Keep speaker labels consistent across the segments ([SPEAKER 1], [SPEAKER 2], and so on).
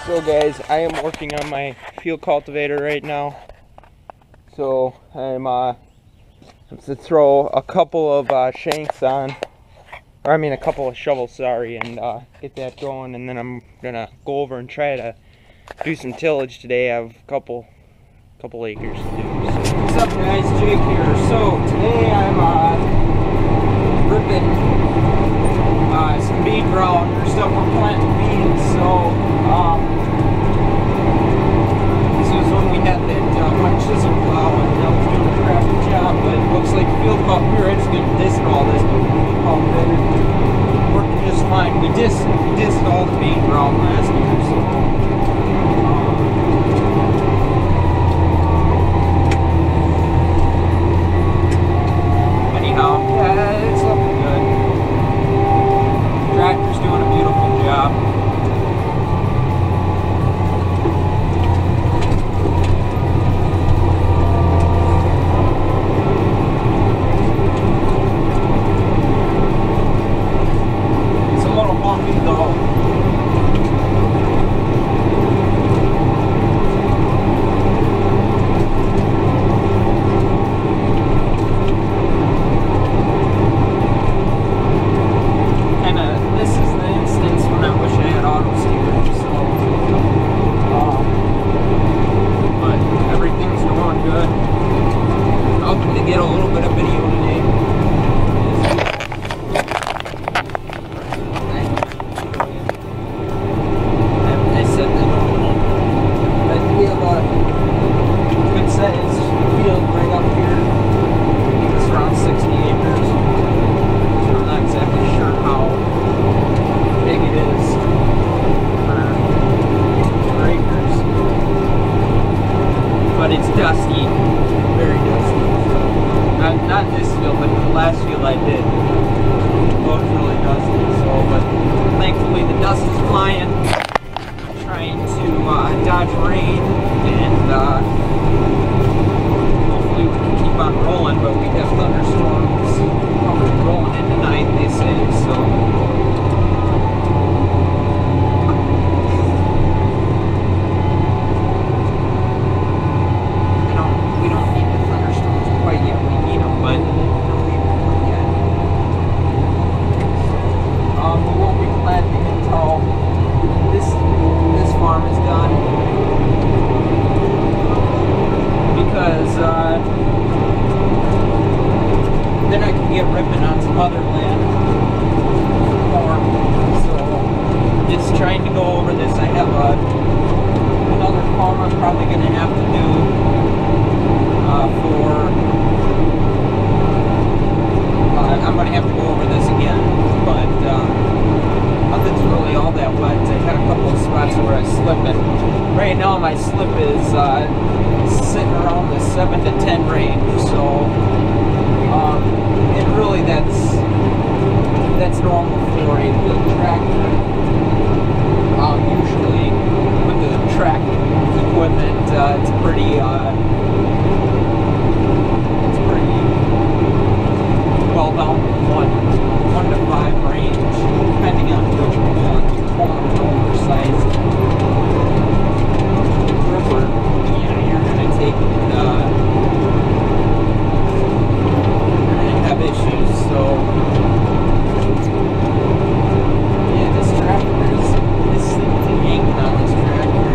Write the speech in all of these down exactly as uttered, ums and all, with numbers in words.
[SPEAKER 1] So guys, I am working on my field cultivator right now. So I'm uh, to throw a couple of uh, shanks on, or I mean a couple of shovels, sorry, and uh, get that going. And then I'm gonna go over and try to do some tillage today. I have a couple, couple acres to do. So. What's up, guys? Jake here. So today I'm uh, ripping uh, some bean ground or stuff. We're planting beans. So. Um, when we had that uh, one chisel plow and I was doing a crappy job, but it looks like field cultivator, we were actually going to disc all this, but field cultivator working just fine. We disc, we disced all the bean ground last year, so um, anyhow, yeah, it's looking good. Tractor's doing a beautiful job. But it's dusty, very dusty. Not, not this field, but the last field I did. It was really dusty, so, but thankfully the dust is flying. Trying to uh, dodge rain, and uh, hopefully we can keep on rolling, but we have thunderstorms probably rolling in tonight, they say, so. Then I can get ripping on some other land more. So just trying to go over this. I have a, another farm I'm probably going to have to do uh, for. Uh, I'm going to have to go over this again, but uh, nothing's really all that wet. I had a couple of spots where I slip, and right now my slip is uh, sitting around the seven to ten range. So. Um, and really that's that's normal for a field tractor. Um, usually with the track equipment, uh, it's pretty uh, it's pretty well down to one one to five range, depending on which one oversized ripper you know you're gonna take. Uh, have issues, so yeah, this tractor is this thing's yanking on this tractor.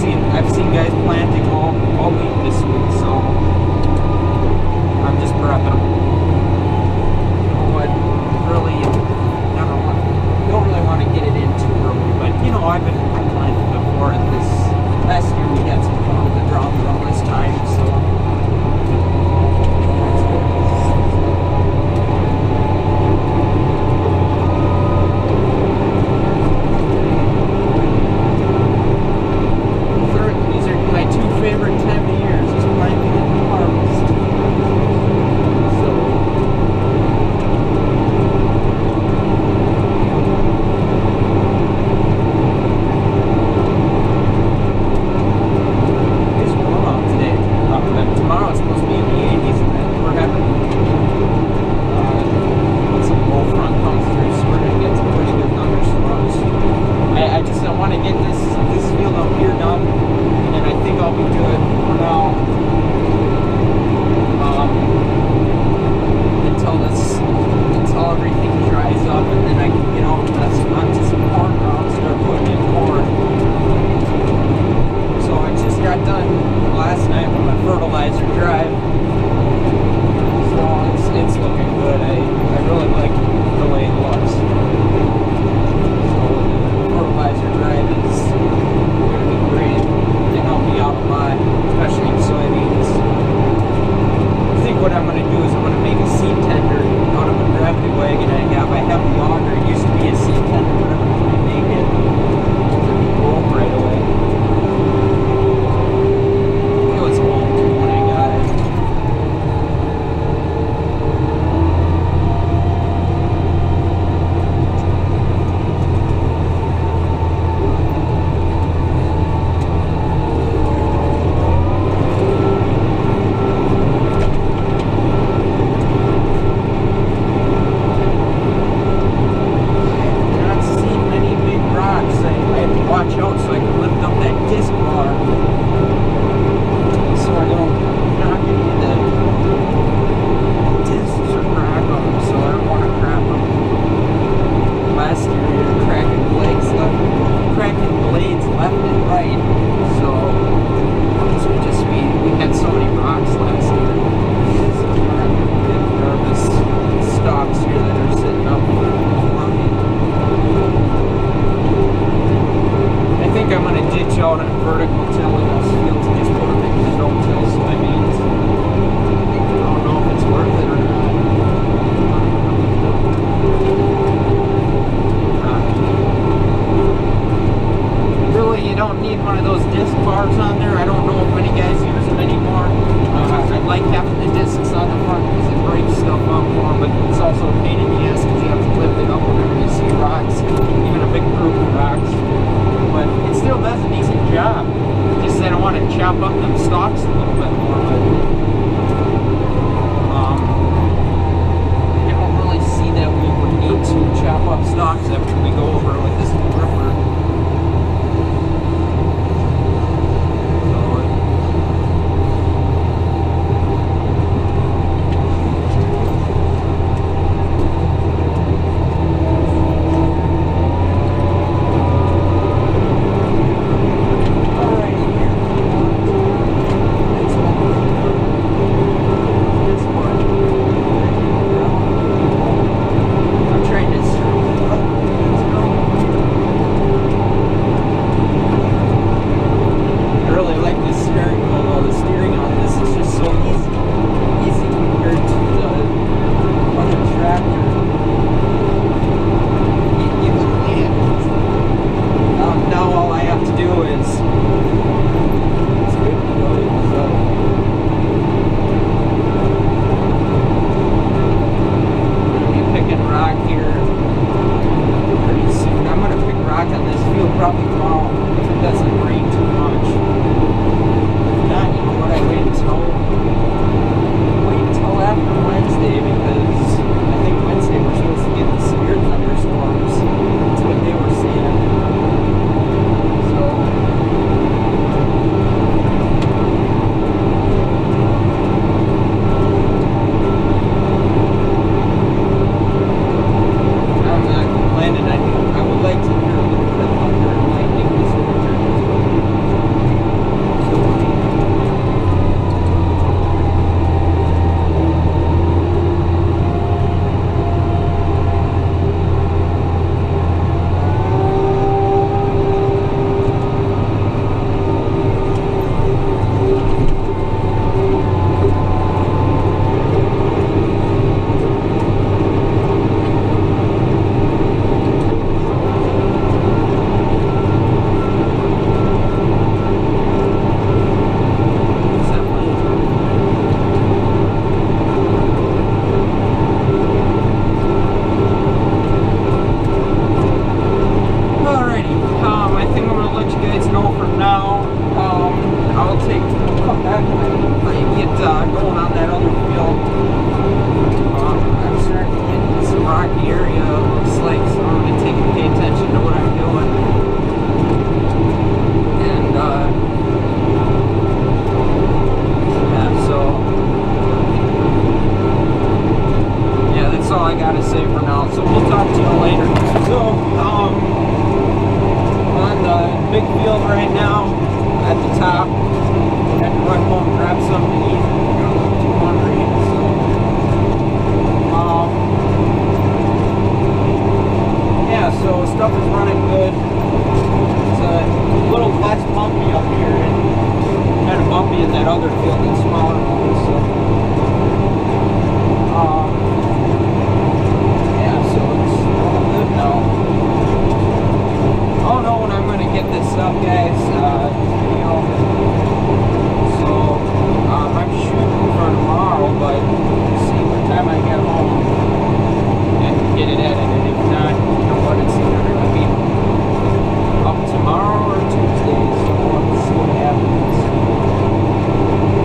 [SPEAKER 1] seen I've seen guys planting all all week this week, so I'm just prepping. But really, I don't want don't really want to get it in too early. But you know, I've been planting before, and this last year we had some fun with the drum around this time, so. Favorite time of years is planting and harvest. So it's warm out today. Uh, but tomorrow it's supposed to be in the eighties, and then we're having uh, some low front comes through, so we're gonna get some pretty good thunderstorms. I, I just don't want to get this this field up here done. And I think I'll be good for now um, until this, until everything dries up, and then I can get out onto some corn ground and start putting in corn. So I just got done last night with my fertilizer drive, so it's, it's looking good. I, I really like the way it looks. So the fertilizer drive is going to be great. Help me out a lot, especially in soybeans. I think what I'm going to do is I'm going to make a seed tender out of a gravity wagon I have. I have the auger. It used to be a seed tender, but I'm going to remake it to roll right away. It was old when I got it. Chop up them stalks a little bit more, but um, I don't really see that we would need to chop up stalks after we go over with this new ripper. yeah, had to run home and grab something to eat. I'm a little too hungry, so um, yeah, so stuff is running good. It's a little less bumpy up here, and kind of bumpy in that other field, that smaller one. So um, yeah, so it's all good now. I don't know when I'm gonna get this up, guys. Uh, you know, so um, I'm shooting for tomorrow, but we'll see what time I get home and get it edited. If not, you know what, it's either gonna be up tomorrow or Tuesday, so we'll see what happens.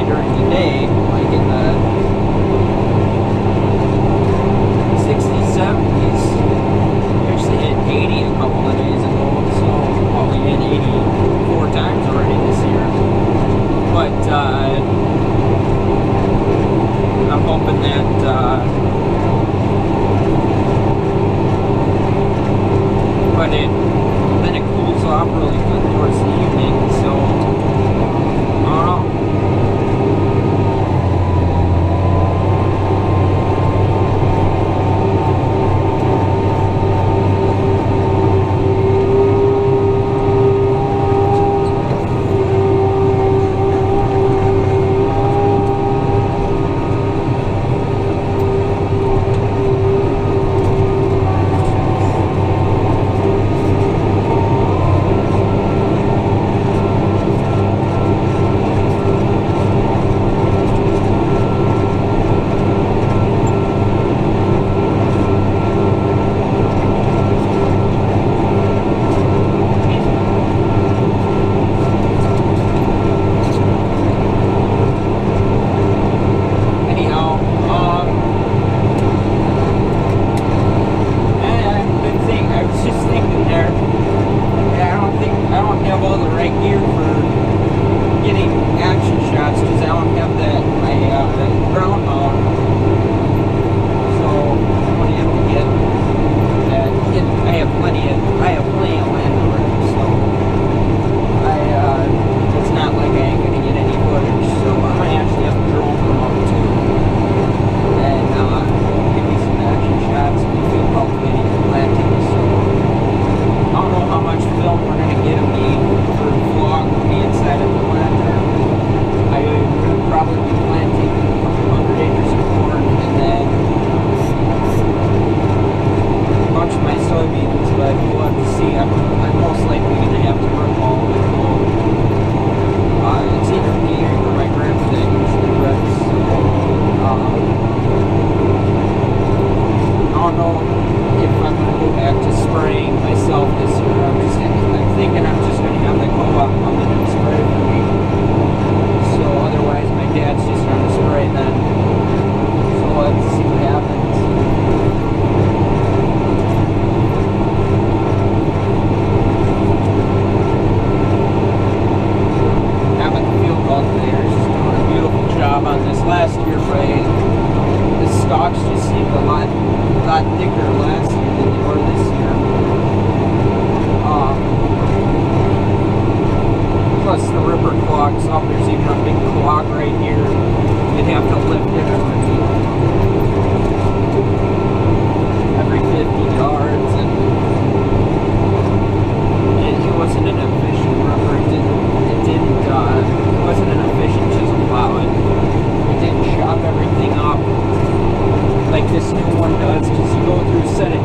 [SPEAKER 1] high during the day, like in the sixties, seventies. Actually hit eighty a couple of days ago, so well, we hit eighty-four times already this year. But uh, I'm hoping that uh, but it then it cools off really good towards the evening, so I don't know.
[SPEAKER 2] This new one does, because you go through set of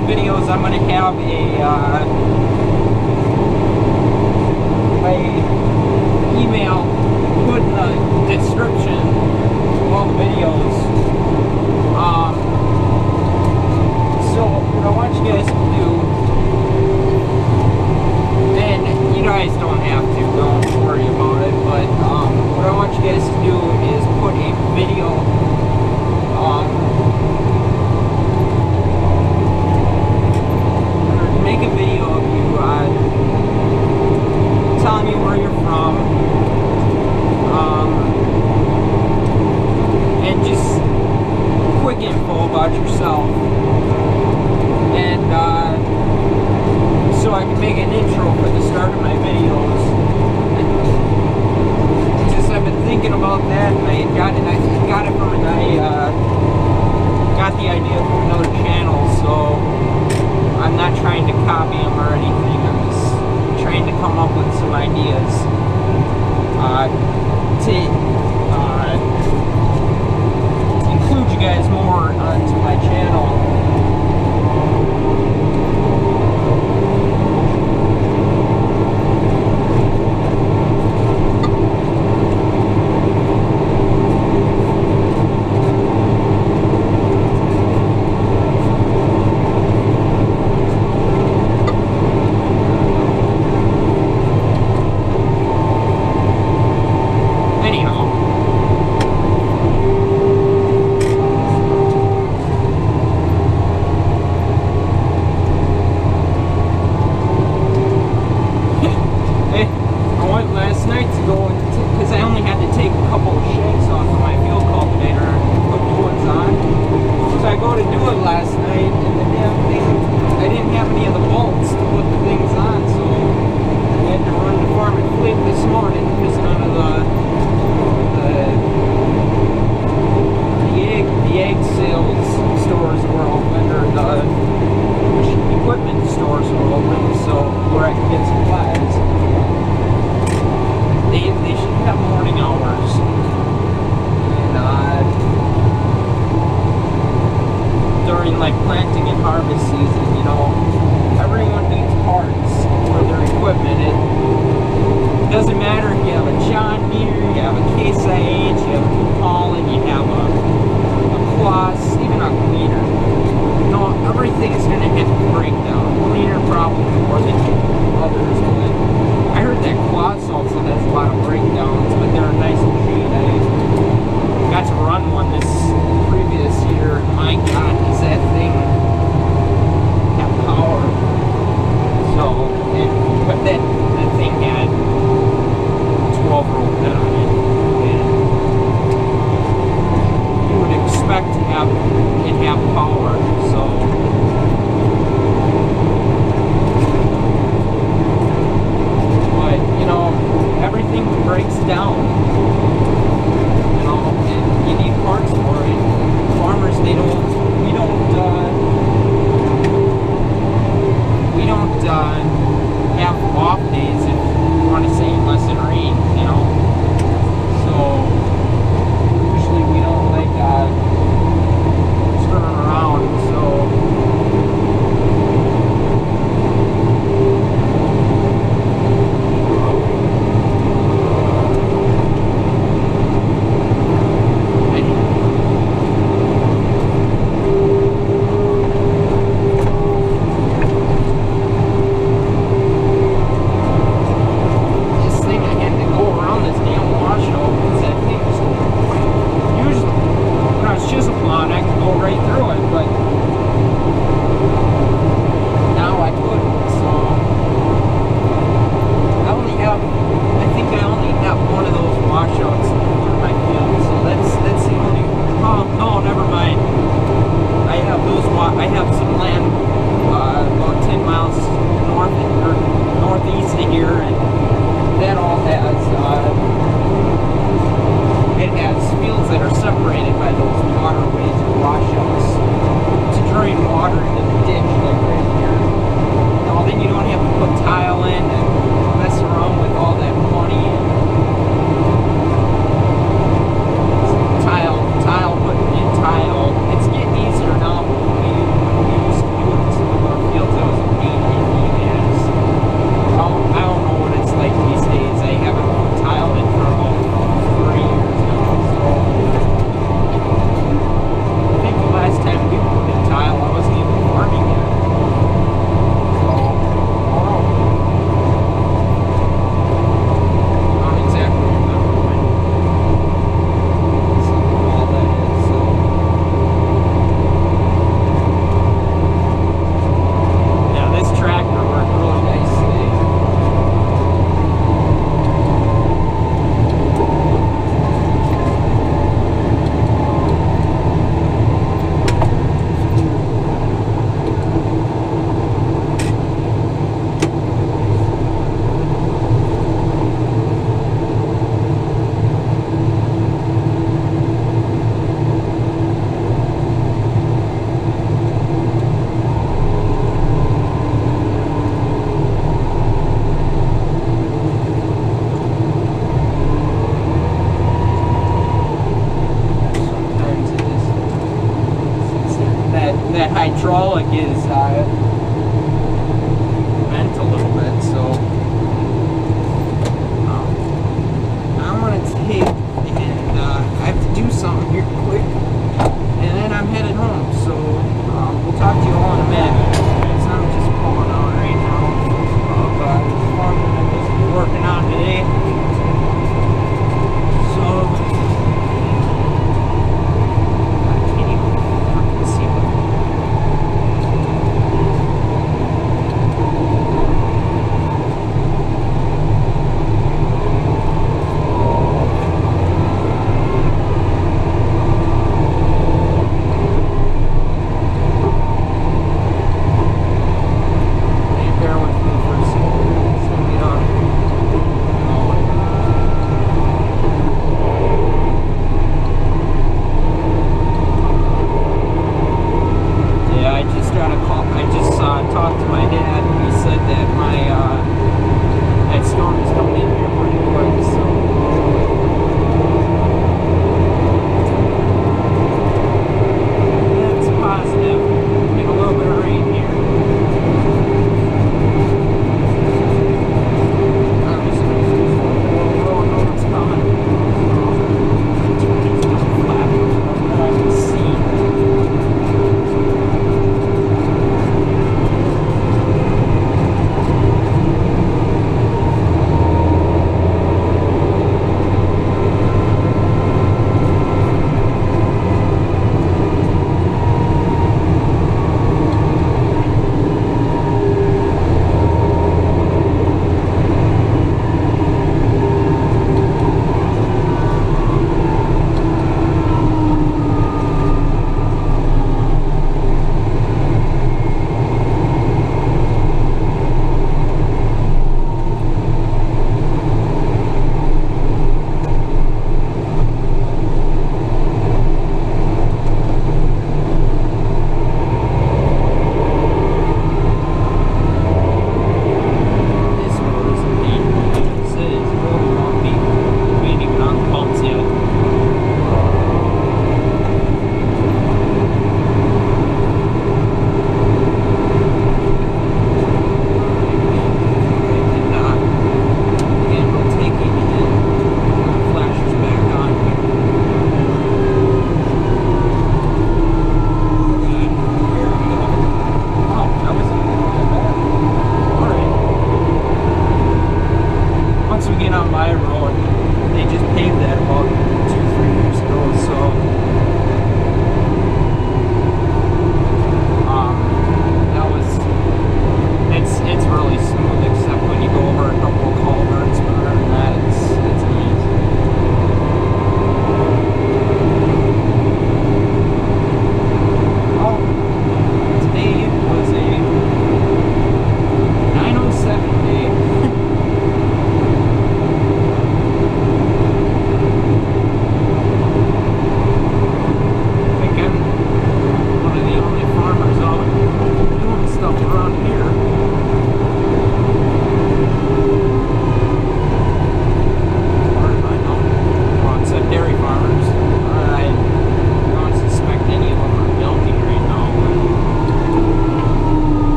[SPEAKER 1] videos, I'm going to have a, uh, a email put in the description of all the videos. Um, so what I want you guys to do, and you guys don't have to, don't worry about it, but um, what I want you guys to do is put a video, um, make a video of you uh, telling me where you're from, um, and just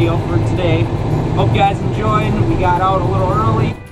[SPEAKER 1] video for today. Hope you guys enjoyed. We got out a little early.